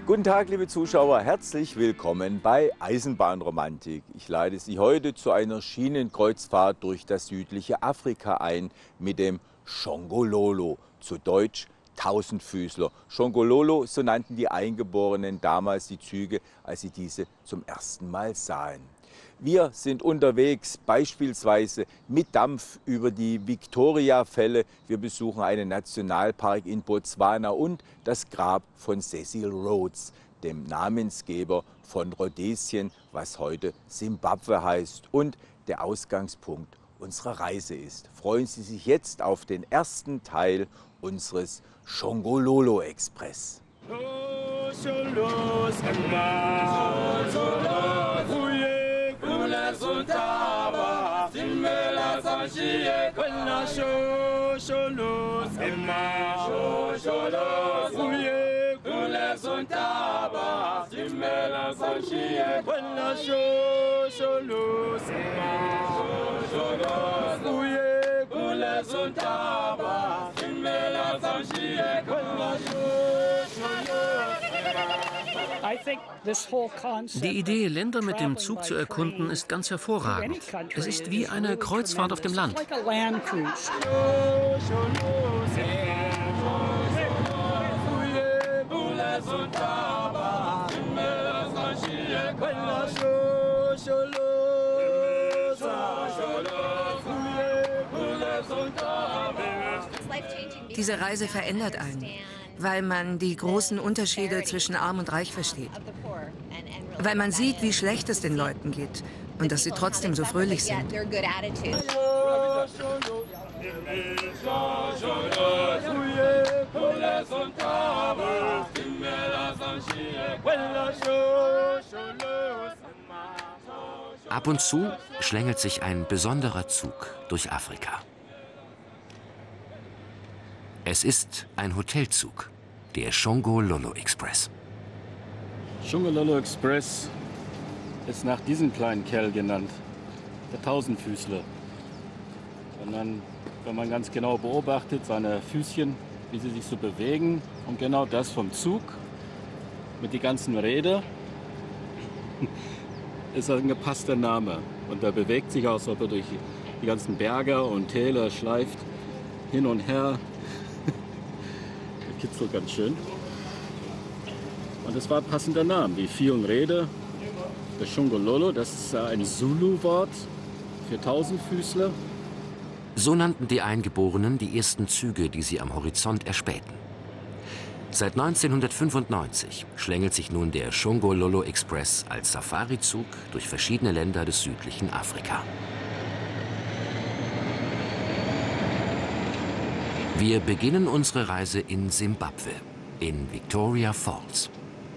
Guten Tag, liebe Zuschauer, herzlich willkommen bei Eisenbahnromantik. Ich lade Sie heute zu einer Schienenkreuzfahrt durch das südliche Afrika ein mit dem Shongololo, zu Deutsch Tausendfüßler. Shongololo, so nannten die Eingeborenen damals die Züge, als sie diese zum ersten Mal sahen. Wir sind unterwegs, beispielsweise mit Dampf über die Victoria-Fälle. Wir besuchen einen Nationalpark in Botswana und das Grab von Cecil Rhodes, dem Namensgeber von Rhodesien, was heute Simbabwe heißt und der Ausgangspunkt unserer Reise ist. Freuen Sie sich jetzt auf den ersten Teil unseres Shongololo Express. Die Idee, Länder mit dem Zug zu erkunden, ist ganz hervorragend. Es ist wie eine Kreuzfahrt auf dem Land. Diese Reise verändert einen, weil man die großen Unterschiede zwischen Arm und Reich versteht. Weil man sieht, wie schlecht es den Leuten geht und dass sie trotzdem so fröhlich sind. Ab und zu schlängelt sich ein besonderer Zug durch Afrika. Es ist ein Hotelzug, der Shongololo Express. Shongololo Express ist nach diesem kleinen Kerl genannt, der Tausendfüßler. Und dann, wenn man ganz genau beobachtet, seine Füßchen, wie sie sich so bewegen, und genau das vom Zug mit den ganzen Rädern, ist ein gepasster Name. Und er bewegt sich, als ob er durch die ganzen Berge und Täler schleift, hin und her. Der kitzelt ganz schön. Und es war ein passender Name. Die vielen Räder, der Shongololo, das ist ein Zulu-Wort für Tausendfüßler. So nannten die Eingeborenen die ersten Züge, die sie am Horizont erspähten. Seit 1995 schlängelt sich nun der Shongololo Express als Safarizug durch verschiedene Länder des südlichen Afrika. Wir beginnen unsere Reise in Simbabwe, in Victoria Falls.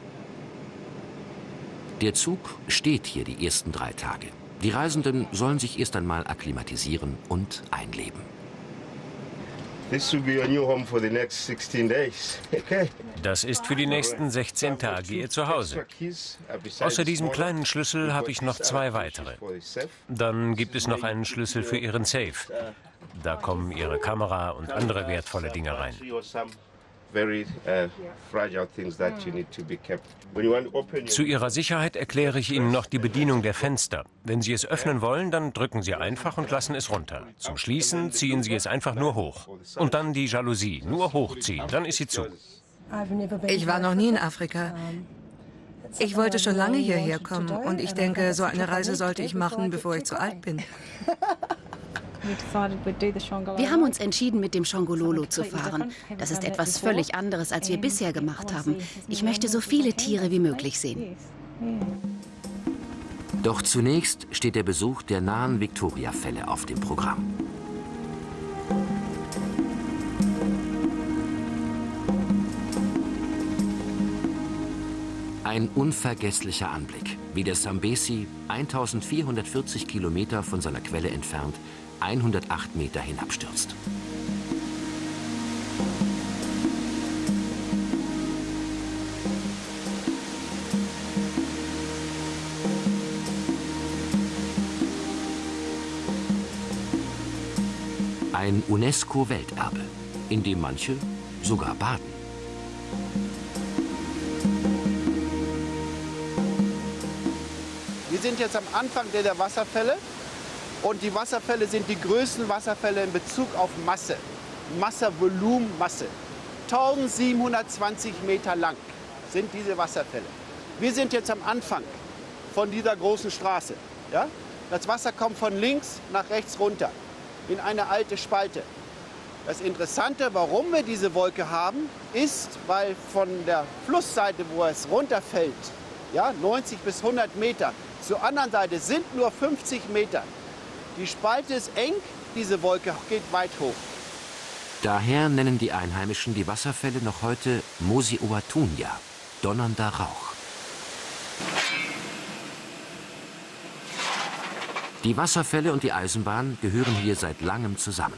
Der Zug steht hier die ersten 3 Tage. Die Reisenden sollen sich erst einmal akklimatisieren und einleben. Das ist für die nächsten 16 Tage Ihr Zuhause. Außer diesem kleinen Schlüssel habe ich noch 2 weitere. Dann gibt es noch einen Schlüssel für Ihren Safe. Da kommen Ihre Kamera und andere wertvolle Dinge rein. Zu Ihrer Sicherheit erkläre ich Ihnen noch die Bedienung der Fenster. Wenn Sie es öffnen wollen, dann drücken Sie einfach und lassen es runter. Zum Schließen ziehen Sie es einfach nur hoch. Und dann die Jalousie, nur hochziehen, dann ist sie zu. Ich war noch nie in Afrika. Ich wollte schon lange hierher kommen und ich denke, so eine Reise sollte ich machen, bevor ich zu alt bin. Wir haben uns entschieden, mit dem Shongololo zu fahren. Das ist etwas völlig anderes, als wir bisher gemacht haben. Ich möchte so viele Tiere wie möglich sehen. Doch zunächst steht der Besuch der nahen Victoria-Fälle auf dem Programm. Ein unvergesslicher Anblick, wie der Zambesi 1440 Kilometer von seiner Quelle entfernt 108 Meter hinabstürzt. Ein UNESCO-Welterbe, in dem manche sogar baden. Wir sind jetzt am Anfang der Wasserfälle und die Wasserfälle sind die größten Wasserfälle in Bezug auf Masse. Volumen, Masse. 1720 Meter lang sind diese Wasserfälle. Wir sind jetzt am Anfang von dieser großen Straße. Ja? Das Wasser kommt von links nach rechts runter in eine alte Spalte. Das Interessante, warum wir diese Wolke haben, ist, weil von der Flussseite, wo es runterfällt, ja, 90 bis 100 Meter, zur anderen Seite sind nur 50 Meter. Die Spalte ist eng, diese Wolke geht weit hoch. Daher nennen die Einheimischen die Wasserfälle noch heute Mosi Oa-Tunya, donnernder Rauch. Die Wasserfälle und die Eisenbahn gehören hier seit langem zusammen.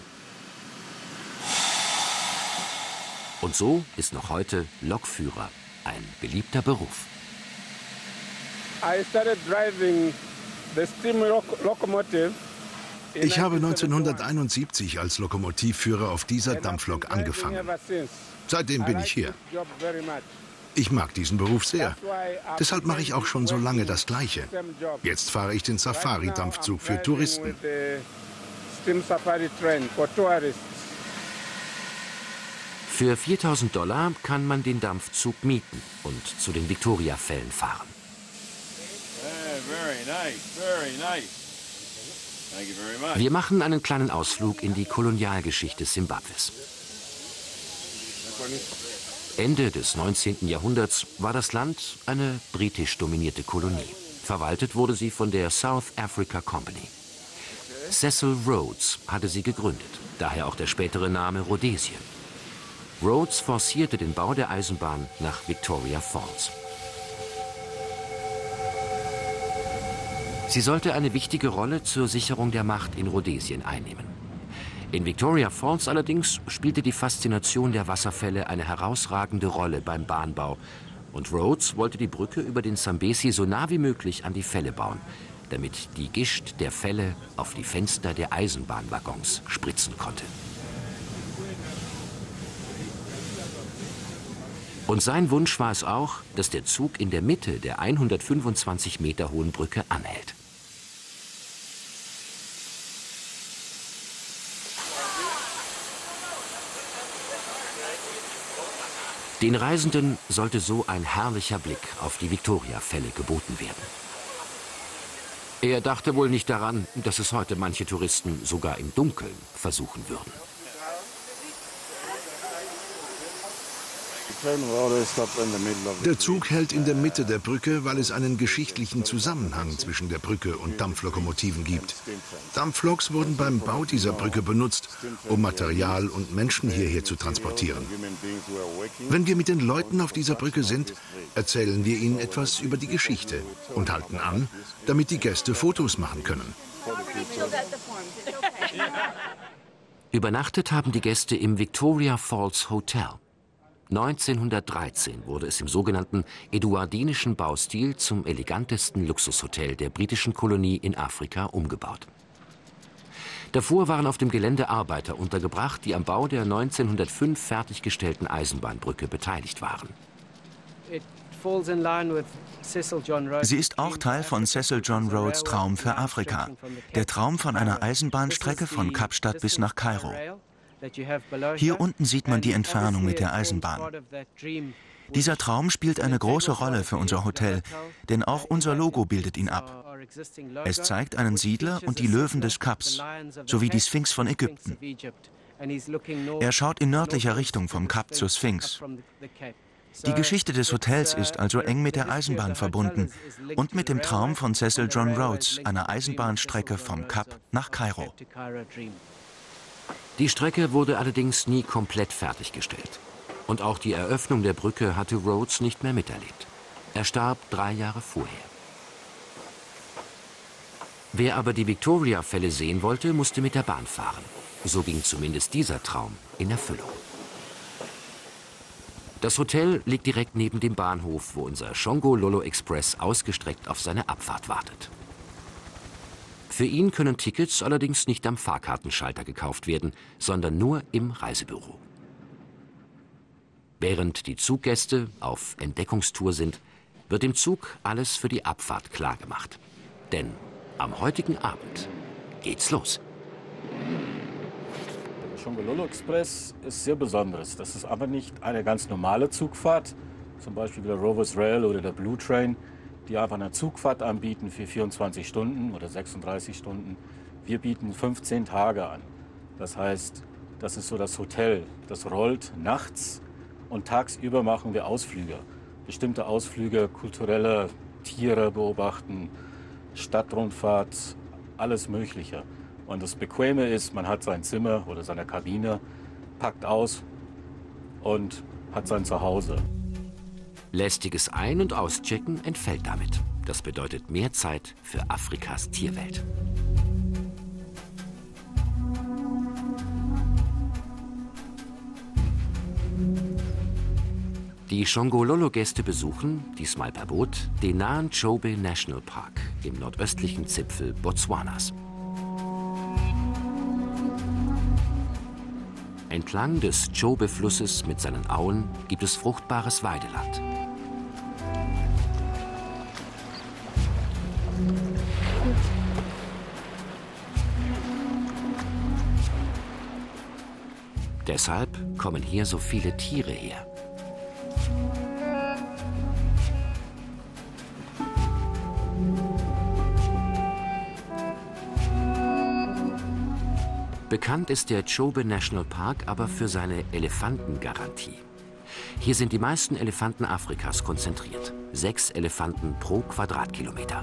Und so ist noch heute Lokführer ein beliebter Beruf. Ich habe 1971 als Lokomotivführer auf dieser Dampflok angefangen. Seitdem bin ich hier. Ich mag diesen Beruf sehr. Deshalb mache ich auch schon so lange das Gleiche. Jetzt fahre ich den Safari-Dampfzug für Touristen. Für $4.000 kann man den Dampfzug mieten und zu den Victoria-Fällen fahren. Wir machen einen kleinen Ausflug in die Kolonialgeschichte Simbabwes. Ende des 19. Jahrhunderts war das Land eine britisch dominierte Kolonie. Verwaltet wurde sie von der South Africa Company. Cecil Rhodes hatte sie gegründet, daher auch der spätere Name Rhodesien. Rhodes forcierte den Bau der Eisenbahn nach Victoria Falls. Sie sollte eine wichtige Rolle zur Sicherung der Macht in Rhodesien einnehmen. In Victoria Falls allerdings spielte die Faszination der Wasserfälle eine herausragende Rolle beim Bahnbau. Und Rhodes wollte die Brücke über den Sambesi so nah wie möglich an die Fälle bauen, damit die Gischt der Fälle auf die Fenster der Eisenbahnwaggons spritzen konnte. Und sein Wunsch war es auch, dass der Zug in der Mitte der 125 Meter hohen Brücke anhält. Den Reisenden sollte so ein herrlicher Blick auf die Victoria-Fälle geboten werden. Er dachte wohl nicht daran, dass es heute manche Touristen sogar im Dunkeln versuchen würden. Der Zug hält in der Mitte der Brücke, weil es einen geschichtlichen Zusammenhang zwischen der Brücke und Dampflokomotiven gibt. Dampfloks wurden beim Bau dieser Brücke benutzt, um Material und Menschen hierher zu transportieren. Wenn wir mit den Leuten auf dieser Brücke sind, erzählen wir ihnen etwas über die Geschichte und halten an, damit die Gäste Fotos machen können. Übernachtet haben die Gäste im Victoria Falls Hotel. 1913 wurde es im sogenannten eduardinischen Baustil zum elegantesten Luxushotel der britischen Kolonie in Afrika umgebaut. Davor waren auf dem Gelände Arbeiter untergebracht, die am Bau der 1905 fertiggestellten Eisenbahnbrücke beteiligt waren. Sie ist auch Teil von Cecil John Rhodes' Traum für Afrika. Der Traum von einer Eisenbahnstrecke von Kapstadt bis nach Kairo. Hier unten sieht man die Entfernung mit der Eisenbahn. Dieser Traum spielt eine große Rolle für unser Hotel, denn auch unser Logo bildet ihn ab. Es zeigt einen Siedler und die Löwen des Kaps, sowie die Sphinx von Ägypten. Er schaut in nördlicher Richtung vom Kap zur Sphinx. Die Geschichte des Hotels ist also eng mit der Eisenbahn verbunden und mit dem Traum von Cecil John Rhodes, einer Eisenbahnstrecke vom Kap nach Kairo. Die Strecke wurde allerdings nie komplett fertiggestellt. Und auch die Eröffnung der Brücke hatte Rhodes nicht mehr miterlebt. Er starb 3 Jahre vorher. Wer aber die Victoria-Fälle sehen wollte, musste mit der Bahn fahren. So ging zumindest dieser Traum in Erfüllung. Das Hotel liegt direkt neben dem Bahnhof, wo unser Shongo-Lolo Express ausgestreckt auf seine Abfahrt wartet. Für ihn können Tickets allerdings nicht am Fahrkartenschalter gekauft werden, sondern nur im Reisebüro. Während die Zuggäste auf Entdeckungstour sind, wird im Zug alles für die Abfahrt klargemacht. Denn am heutigen Abend geht's los. Der Shongololo Express ist sehr besonderes. Das ist aber nicht eine ganz normale Zugfahrt, zum Beispiel der Rovers Rail oder der Blue Train, die einfach eine Zugfahrt anbieten für 24 Stunden oder 36 Stunden. Wir bieten 15 Tage an. Das heißt, das ist so das Hotel. Das rollt nachts und tagsüber machen wir Ausflüge. Bestimmte Ausflüge, kulturelle Tiere beobachten, Stadtrundfahrt, alles Mögliche. Und das Bequeme ist, man hat sein Zimmer oder seine Kabine, packt aus und hat sein Zuhause. Lästiges Ein- und Auschecken entfällt damit. Das bedeutet mehr Zeit für Afrikas Tierwelt. Die Shongololo-Gäste besuchen, diesmal per Boot, den nahen Chobe National Park im nordöstlichen Zipfel Botswanas. Entlang des Chobe-Flusses mit seinen Auen gibt es fruchtbares Weideland. Deshalb kommen hier so viele Tiere her. Bekannt ist der Chobe National Park aber für seine Elefantengarantie. Hier sind die meisten Elefanten Afrikas konzentriert. 6 Elefanten pro Quadratkilometer.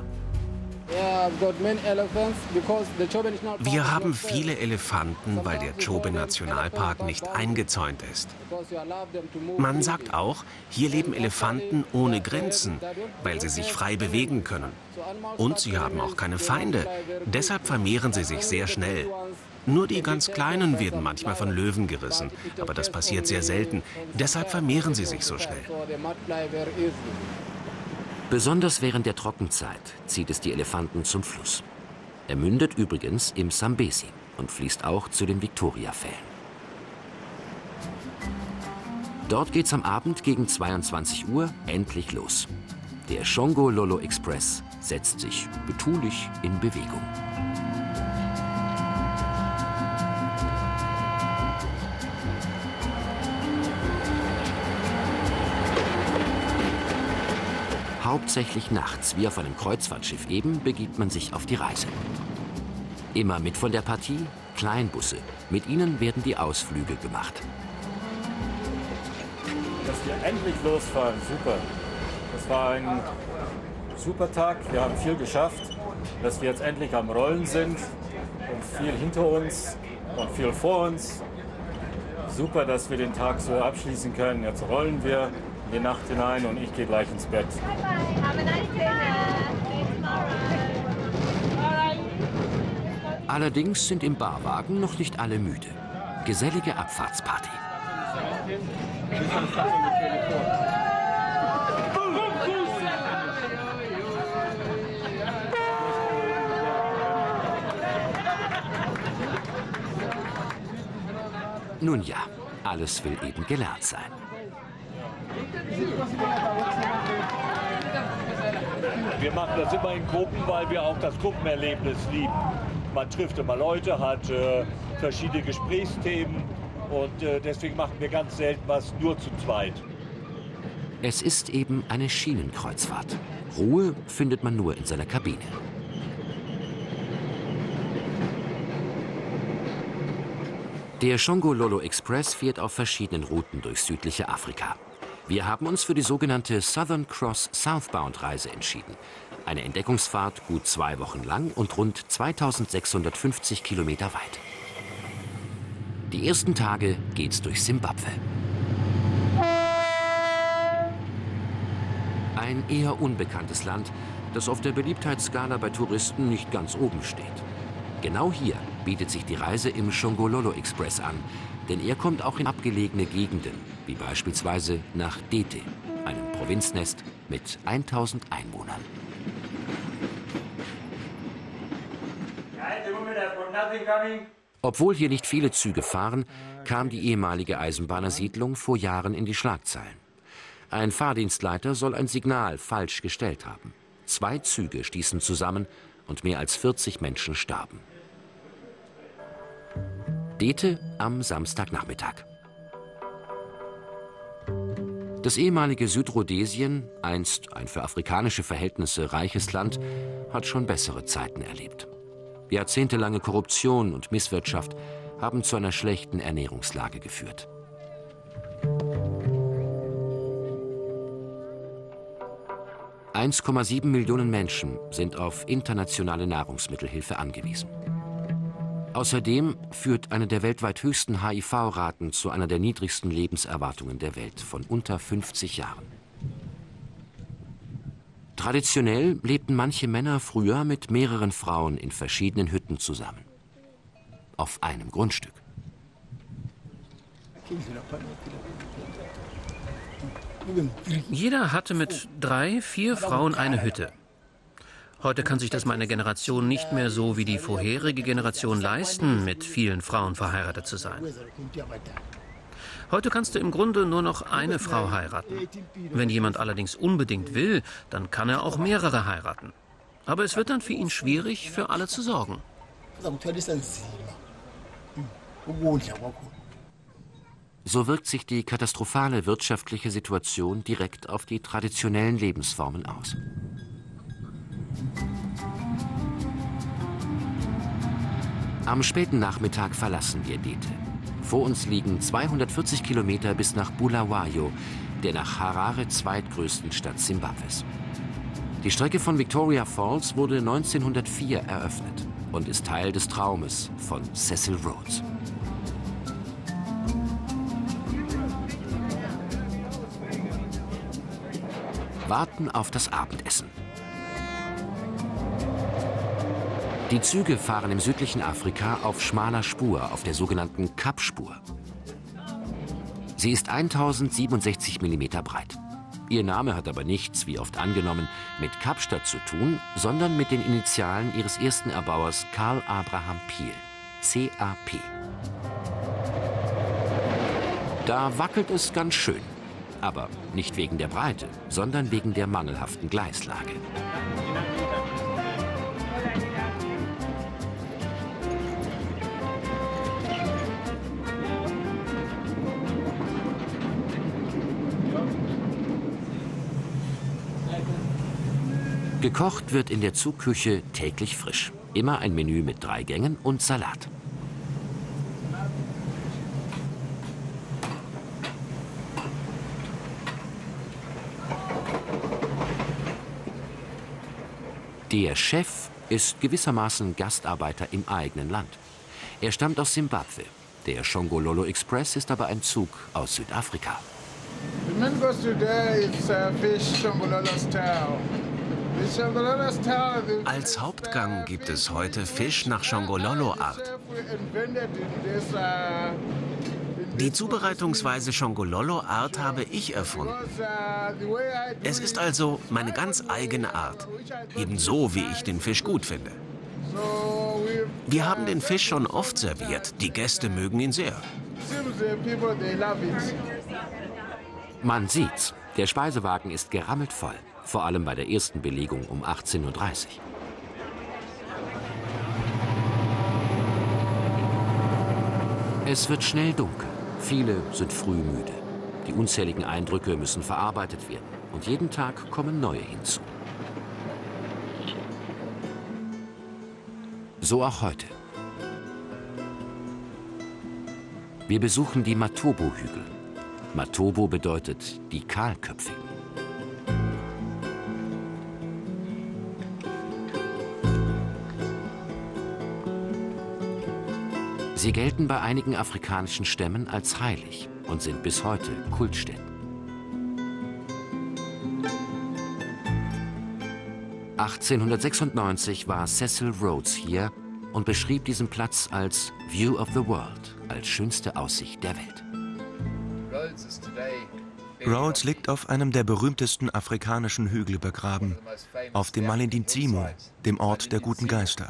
Wir haben viele Elefanten, weil der Chobe Nationalpark nicht eingezäunt ist. Man sagt auch, hier leben Elefanten ohne Grenzen, weil sie sich frei bewegen können. Und sie haben auch keine Feinde. Deshalb vermehren sie sich sehr schnell. Nur die ganz Kleinen werden manchmal von Löwen gerissen, aber das passiert sehr selten. Deshalb vermehren sie sich so schnell. Besonders während der Trockenzeit zieht es die Elefanten zum Fluss. Er mündet übrigens im Sambesi und fließt auch zu den Victoriafällen. Dort geht's am Abend gegen 22 Uhr endlich los. Der Shongololo Express setzt sich betulich in Bewegung. Hauptsächlich nachts, wie auf einem Kreuzfahrtschiff eben, begibt man sich auf die Reise. Immer mit von der Partie Kleinbusse. Mit ihnen werden die Ausflüge gemacht. Dass wir endlich losfahren, super. Das war ein super Tag, wir haben viel geschafft. Dass wir jetzt endlich am Rollen sind und viel hinter uns und viel vor uns. Super, dass wir den Tag so abschließen können. Jetzt rollen wir in die Nacht hinein und ich gehe gleich ins Bett. Allerdings sind im Barwagen noch nicht alle müde. Gesellige Abfahrtsparty. Nun ja, alles will eben gelernt sein. Wir machen das immer in Gruppen, weil wir auch das Gruppenerlebnis lieben. Man trifft immer Leute, hat verschiedene Gesprächsthemen und deswegen machen wir ganz selten was nur zu zweit. Es ist eben eine Schienenkreuzfahrt. Ruhe findet man nur in seiner Kabine. Der Shongololo Express fährt auf verschiedenen Routen durch südliche Afrika. Wir haben uns für die sogenannte Southern Cross Southbound Reise entschieden. Eine Entdeckungsfahrt gut 2 Wochen lang und rund 2650 Kilometer weit. Die ersten Tage geht's durch Simbabwe. Ein eher unbekanntes Land, das auf der Beliebtheitsskala bei Touristen nicht ganz oben steht. Genau hier bietet sich die Reise im Shongololo Express an, denn er kommt auch in abgelegene Gegenden, wie beispielsweise nach Dete, einem Provinznest mit 1000 Einwohnern. Obwohl hier nicht viele Züge fahren, kam die ehemalige Eisenbahnersiedlung vor Jahren in die Schlagzeilen. Ein Fahrdienstleiter soll ein Signal falsch gestellt haben. 2 Züge stießen zusammen und mehr als 40 Menschen starben. Dete am Samstagnachmittag. Das ehemalige Südrhodesien, einst ein für afrikanische Verhältnisse reiches Land, hat schon bessere Zeiten erlebt. Jahrzehntelange Korruption und Misswirtschaft haben zu einer schlechten Ernährungslage geführt. ,7 Millionen Menschen sind auf internationale Nahrungsmittelhilfe angewiesen. Außerdem führt eine der weltweit höchsten HIV-Raten zu einer der niedrigsten Lebenserwartungen der Welt von unter 50 Jahren. Traditionell lebten manche Männer früher mit mehreren Frauen in verschiedenen Hütten zusammen. Auf einem Grundstück. Jeder hatte mit 3, 4 Frauen eine Hütte. Heute kann sich das meine Generation nicht mehr so wie die vorherige Generation leisten, mit vielen Frauen verheiratet zu sein. Heute kannst du im Grunde nur noch eine Frau heiraten. Wenn jemand allerdings unbedingt will, dann kann er auch mehrere heiraten. Aber es wird dann für ihn schwierig, für alle zu sorgen. So wirkt sich die katastrophale wirtschaftliche Situation direkt auf die traditionellen Lebensformen aus. Am späten Nachmittag verlassen wir Dete. Vor uns liegen 240 Kilometer bis nach Bulawayo, der nach Harare zweitgrößten Stadt Simbabwes. Die Strecke von Victoria Falls wurde 1904 eröffnet und ist Teil des Traumes von Cecil Rhodes. Warten auf das Abendessen. Die Züge fahren im südlichen Afrika auf schmaler Spur, auf der sogenannten Kapspur. Sie ist 1067 mm breit. Ihr Name hat aber nichts, wie oft angenommen, mit Kapstadt zu tun, sondern mit den Initialen ihres ersten Erbauers Carl Abraham Peel, CAP. Da wackelt es ganz schön, aber nicht wegen der Breite, sondern wegen der mangelhaften Gleislage. Gekocht wird in der Zugküche täglich frisch. Immer ein Menü mit 3 Gängen und Salat. Der Chef ist gewissermaßen Gastarbeiter im eigenen Land. Er stammt aus Simbabwe. Der Shongololo Express ist aber ein Zug aus Südafrika. Als Hauptgang gibt es heute Fisch nach Shongololo-Art. Die Zubereitungsweise Shongololo-Art habe ich erfunden. Es ist also meine ganz eigene Art, ebenso wie ich den Fisch gut finde. Wir haben den Fisch schon oft serviert, die Gäste mögen ihn sehr. Man sieht's, der Speisewagen ist gerammelt voll. Vor allem bei der ersten Belegung um 18:30 Uhr. Es wird schnell dunkel. Viele sind früh müde. Die unzähligen Eindrücke müssen verarbeitet werden. Und jeden Tag kommen neue hinzu. So auch heute. Wir besuchen die Matobo-Hügel. Matobo bedeutet die Kahlköpfigen. Sie gelten bei einigen afrikanischen Stämmen als heilig und sind bis heute Kultstätten. 1896 war Cecil Rhodes hier und beschrieb diesen Platz als View of the World, als schönste Aussicht der Welt. Rhodes liegt auf einem der berühmtesten afrikanischen Hügel begraben, auf dem Malindi-Nzimu, dem Ort der guten Geister.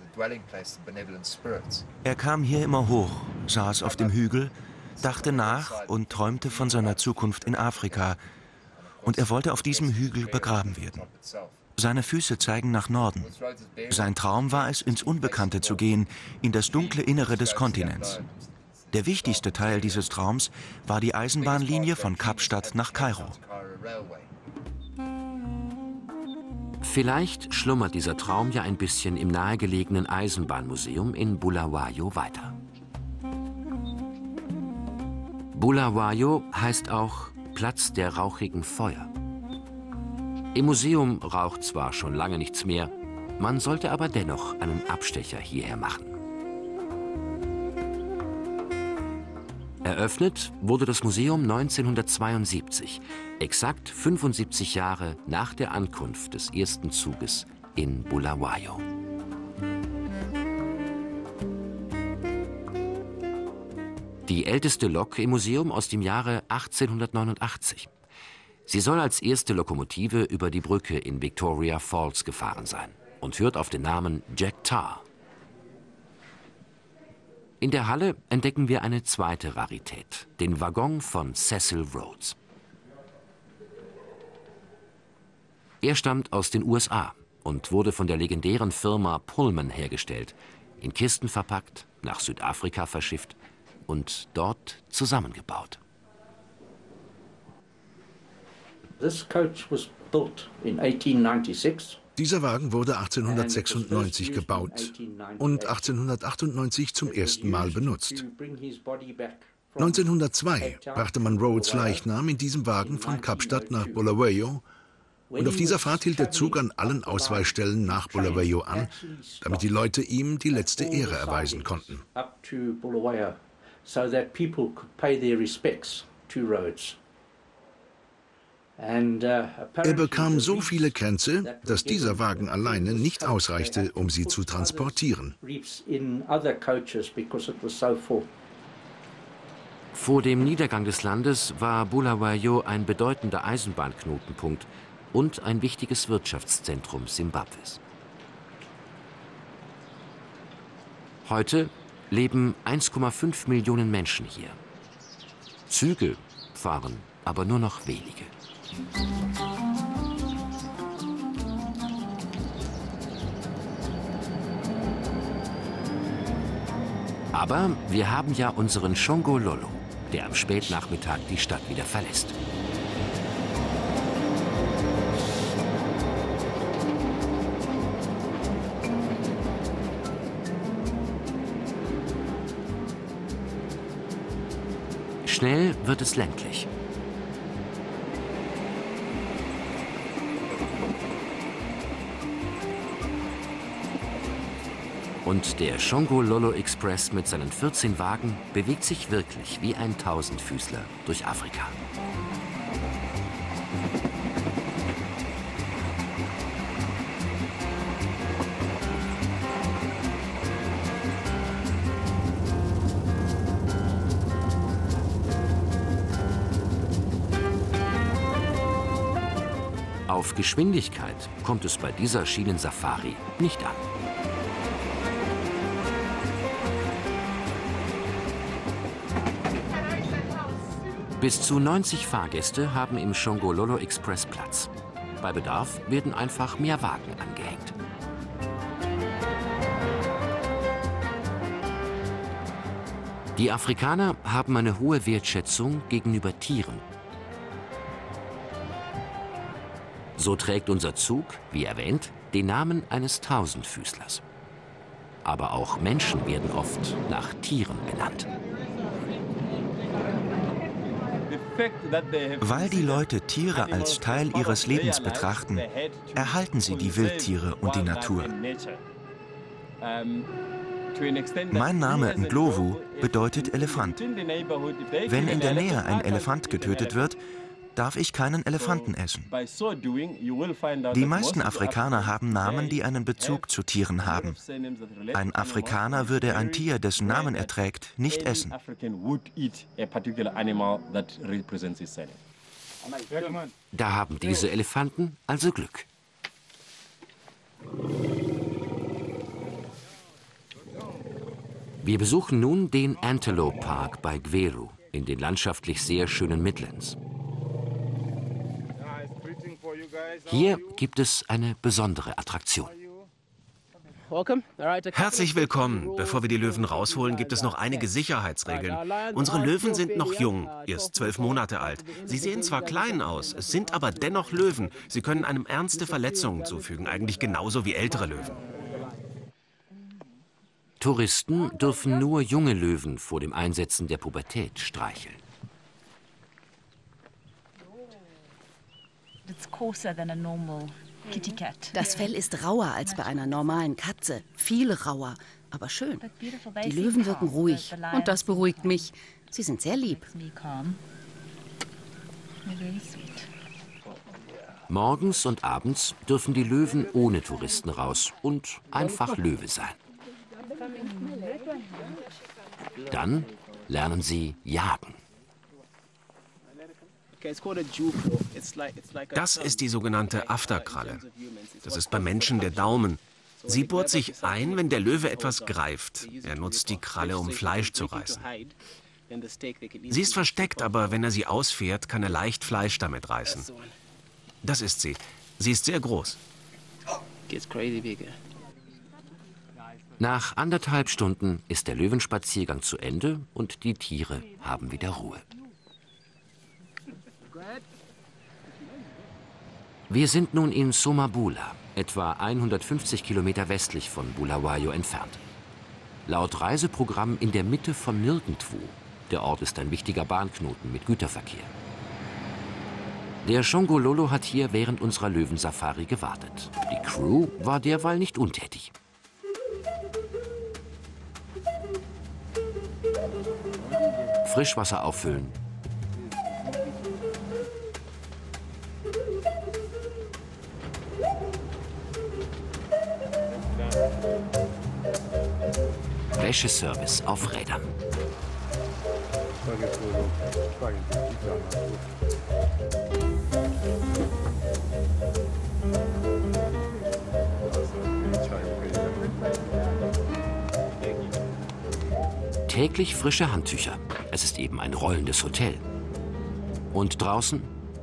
Er kam hier immer hoch, saß auf dem Hügel, dachte nach und träumte von seiner Zukunft in Afrika. Und er wollte auf diesem Hügel begraben werden. Seine Füße zeigen nach Norden. Sein Traum war es, ins Unbekannte zu gehen, in das dunkle Innere des Kontinents. Der wichtigste Teil dieses Traums war die Eisenbahnlinie von Kapstadt nach Kairo. Vielleicht schlummert dieser Traum ja ein bisschen im nahegelegenen Eisenbahnmuseum in Bulawayo weiter. Bulawayo heißt auch Platz der rauchigen Feuer. Im Museum raucht zwar schon lange nichts mehr, man sollte aber dennoch einen Abstecher hierher machen. Eröffnet wurde das Museum 1972, exakt 75 Jahre nach der Ankunft des ersten Zuges in Bulawayo. Die älteste Lok im Museum aus dem Jahre 1889. Sie soll als erste Lokomotive über die Brücke in Victoria Falls gefahren sein und hört auf den Namen Jack Tar. In der Halle entdecken wir eine zweite Rarität, den Waggon von Cecil Rhodes. Er stammt aus den USA und wurde von der legendären Firma Pullman hergestellt, in Kisten verpackt, nach Südafrika verschifft und dort zusammengebaut. Dieser Wagen wurde 1896 gebaut und 1898 zum ersten Mal benutzt. 1902 brachte man Rhodes Leichnam in diesem Wagen von Kapstadt nach Bulawayo und auf dieser Fahrt hielt der Zug an allen Ausweisstellen nach Bulawayo an, damit die Leute ihm die letzte Ehre erweisen konnten. Er bekam so viele Kränze, dass dieser Wagen alleine nicht ausreichte, um sie zu transportieren. Vor dem Niedergang des Landes war Bulawayo ein bedeutender Eisenbahnknotenpunkt und ein wichtiges Wirtschaftszentrum Simbabwes. Heute leben 1,5 Millionen Menschen hier. Züge fahren aber nur noch wenige. Aber wir haben ja unseren Shongololo, der am Spätnachmittag die Stadt wieder verlässt. Schnell wird es ländlich. Und der Shongololo Express mit seinen 14 Wagen bewegt sich wirklich wie ein Tausendfüßler durch Afrika. Auf Geschwindigkeit kommt es bei dieser Schienensafari nicht an. Bis zu 90 Fahrgäste haben im Shongololo Express Platz. Bei Bedarf werden einfach mehr Wagen angehängt. Die Afrikaner haben eine hohe Wertschätzung gegenüber Tieren. So trägt unser Zug, wie erwähnt, den Namen eines Tausendfüßlers. Aber auch Menschen werden oft nach Tieren benannt. Weil die Leute Tiere als Teil ihres Lebens betrachten, erhalten sie die Wildtiere und die Natur. Mein Name Ndlovu bedeutet Elefant. Wenn in der Nähe ein Elefant getötet wird, darf ich keinen Elefanten essen. Die meisten Afrikaner haben Namen, die einen Bezug zu Tieren haben. Ein Afrikaner würde ein Tier, dessen Namen er trägt, nicht essen. Da haben diese Elefanten also Glück. Wir besuchen nun den Antelope Park bei Gweru in den landschaftlich sehr schönen Midlands. Hier gibt es eine besondere Attraktion. Herzlich willkommen. Bevor wir die Löwen rausholen, gibt es noch einige Sicherheitsregeln. Unsere Löwen sind noch jung, erst 12 Monate alt. Sie sehen zwar klein aus, es sind aber dennoch Löwen. Sie können einem ernste Verletzungen zufügen, eigentlich genauso wie ältere Löwen. Touristen dürfen nur junge Löwen vor dem Einsetzen der Pubertät streicheln. Das Fell ist rauer als bei einer normalen Katze, viel rauer, aber schön. Die Löwen wirken ruhig und das beruhigt mich. Sie sind sehr lieb. Morgens und abends dürfen die Löwen ohne Touristen raus und einfach Löwe sein. Dann lernen sie jagen. Das ist die sogenannte Afterkralle. Das ist beim Menschen der Daumen. Sie bohrt sich ein, wenn der Löwe etwas greift. Er nutzt die Kralle, um Fleisch zu reißen. Sie ist versteckt, aber wenn er sie ausfährt, kann er leicht Fleisch damit reißen. Das ist sie. Sie ist sehr groß. Nach 1,5 Stunden ist der Löwenspaziergang zu Ende und die Tiere haben wieder Ruhe. Wir sind nun in Somabula, etwa 150 Kilometer westlich von Bulawayo entfernt. Laut Reiseprogramm in der Mitte von nirgendwo. Der Ort ist ein wichtiger Bahnknoten mit Güterverkehr. Der Shongololo hat hier während unserer Löwensafari gewartet. Die Crew war derweil nicht untätig. Frischwasser auffüllen. Wäscheservice auf Rädern. Täglich frische Handtücher. Es ist eben ein rollendes Hotel. Und draußen?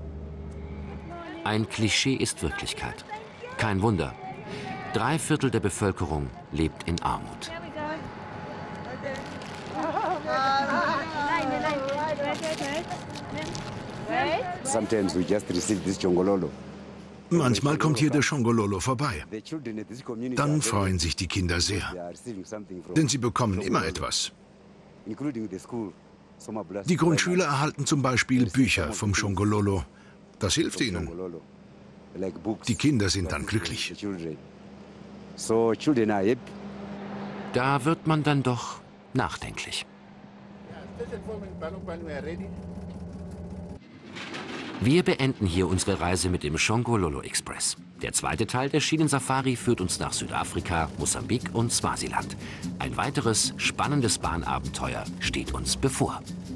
Ein Klischee ist Wirklichkeit. Kein Wunder. 3/4 der Bevölkerung lebt in Armut. Manchmal kommt hier der Shongololo vorbei. Dann freuen sich die Kinder sehr, denn sie bekommen immer etwas. Die Grundschüler erhalten zum Beispiel Bücher vom Shongololo. Das hilft ihnen. Die Kinder sind dann glücklich. Da wird man dann doch nachdenklich. Wir beenden hier unsere Reise mit dem Shongololo Express. Der zweite Teil der Schienensafari führt uns nach Südafrika, Mosambik und Swasiland. Ein weiteres spannendes Bahnabenteuer steht uns bevor.